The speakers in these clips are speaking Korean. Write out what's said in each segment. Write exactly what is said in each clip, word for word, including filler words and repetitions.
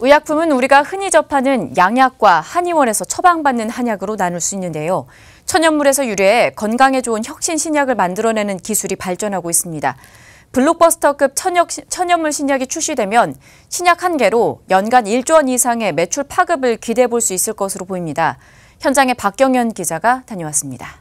의약품은 우리가 흔히 접하는 양약과 한의원에서 처방받는 한약으로 나눌 수 있는데요. 천연물에서 유래해 건강에 좋은 혁신 신약을 만들어내는 기술이 발전하고 있습니다. 블록버스터급 천연, 천연물 신약이 출시되면 신약 한 개로 연간 일조 원 이상의 매출 파급을 기대해 볼 수 있을 것으로 보입니다. 현장에 박경현 기자가 다녀왔습니다.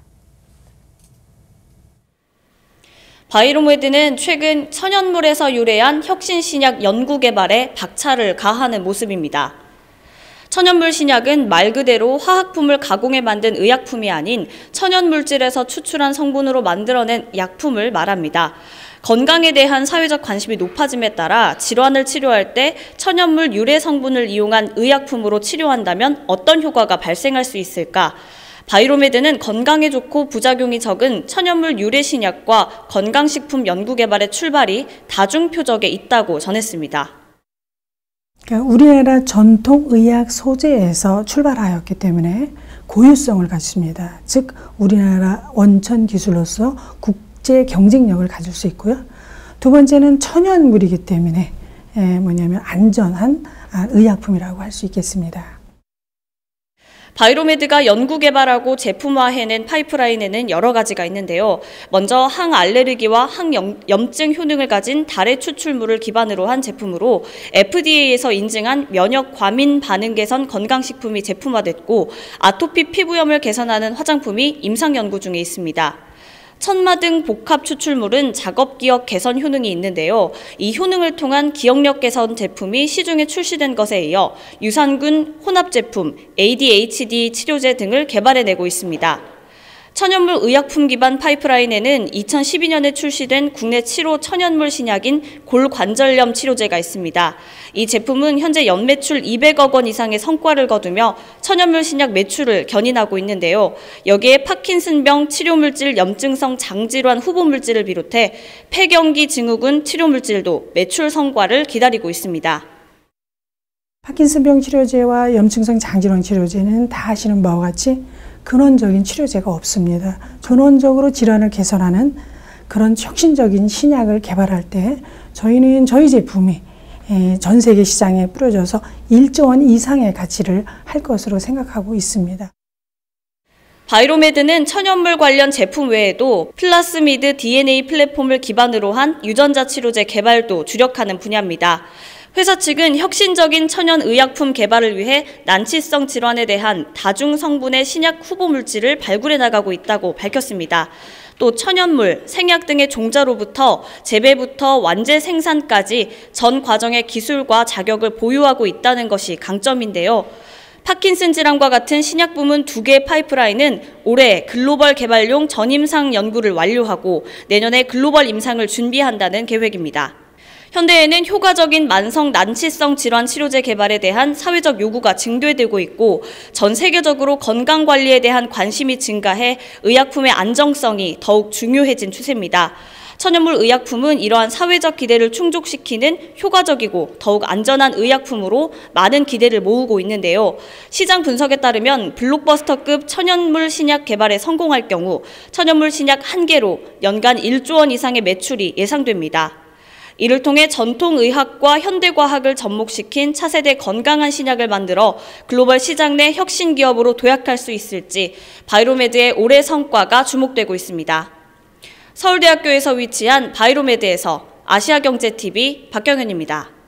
바이로메드는 최근 천연물에서 유래한 혁신 신약 연구 개발에 박차를 가하는 모습입니다. 천연물 신약은 말 그대로 화학품을 가공해 만든 의약품이 아닌 천연물질에서 추출한 성분으로 만들어낸 약품을 말합니다. 건강에 대한 사회적 관심이 높아짐에 따라 질환을 치료할 때 천연물 유래 성분을 이용한 의약품으로 치료한다면 어떤 효과가 발생할 수 있을까? 바이로메드는 건강에 좋고 부작용이 적은 천연물 유래 신약과 건강식품 연구 개발의 출발이 다중표적에 있다고 전했습니다. 그러니까 우리나라 전통의학 소재에서 출발하였기 때문에 고유성을 갖습니다. 즉 우리나라 원천 기술로서 국제 경쟁력을 가질 수 있고요. 두 번째는 천연물이기 때문에 뭐냐면 안전한 의약품이라고 할 수 있겠습니다. 바이로메드가 연구 개발하고 제품화해낸 파이프라인에는 여러 가지가 있는데요. 먼저 항알레르기와 항염증 효능을 가진 달의 추출물을 기반으로 한 제품으로 에프디에이에서 인증한 면역 과민 반응 개선 건강식품이 제품화됐고 아토피 피부염을 개선하는 화장품이 임상 연구 중에 있습니다. 천마 등 복합 추출물은 작업 기억 개선 효능이 있는데요. 이 효능을 통한 기억력 개선 제품이 시중에 출시된 것에 이어 유산균 혼합 제품, 에이디에이치디 치료제 등을 개발해내고 있습니다. 천연물 의약품 기반 파이프라인에는 이천십이 년에 출시된 국내 칠 호 천연물 신약인 골관절염 치료제가 있습니다. 이 제품은 현재 연매출 이백억 원 이상의 성과를 거두며 천연물 신약 매출을 견인하고 있는데요. 여기에 파킨슨병 치료물질 염증성 장질환 후보물질을 비롯해 폐경기 증후군 치료물질도 매출 성과를 기다리고 있습니다. 파킨슨병 치료제와 염증성 장질환 치료제는 다 아시는 바와 같이 근원적인 치료제가 없습니다. 근원적으로 질환을 개선하는 그런 혁신적인 신약을 개발할 때 저희는 저희 제품이 전 세계 시장에 뿌려져서 일조 원 이상의 가치를 할 것으로 생각하고 있습니다. 바이로메드는 천연물 관련 제품 외에도 플라스미드 디엔에이 플랫폼을 기반으로 한 유전자 치료제 개발도 주력하는 분야입니다. 회사 측은 혁신적인 천연의약품 개발을 위해 난치성 질환에 대한 다중 성분의 신약 후보 물질을 발굴해 나가고 있다고 밝혔습니다. 또 천연물, 생약 등의 종자로부터 재배부터 완제 생산까지 전 과정의 기술과 자격을 보유하고 있다는 것이 강점인데요. 파킨슨 질환과 같은 신약 부문 두 개의 파이프라인은 올해 글로벌 개발용 전임상 연구를 완료하고 내년에 글로벌 임상을 준비한다는 계획입니다. 현대에는 효과적인 만성 난치성 질환 치료제 개발에 대한 사회적 요구가 증대되고 있고 전 세계적으로 건강관리에 대한 관심이 증가해 의약품의 안정성이 더욱 중요해진 추세입니다. 천연물 의약품은 이러한 사회적 기대를 충족시키는 효과적이고 더욱 안전한 의약품으로 많은 기대를 모으고 있는데요. 시장 분석에 따르면 블록버스터급 천연물 신약 개발에 성공할 경우 천연물 신약 한 개로 연간 일조 원 이상의 매출이 예상됩니다. 이를 통해 전통의학과 현대과학을 접목시킨 차세대 건강한 신약을 만들어 글로벌 시장 내 혁신 기업으로 도약할 수 있을지 바이로메드의 올해 성과가 주목되고 있습니다. 서울대학교에서 위치한 바이로메드에서 아시아경제티비 박경현입니다.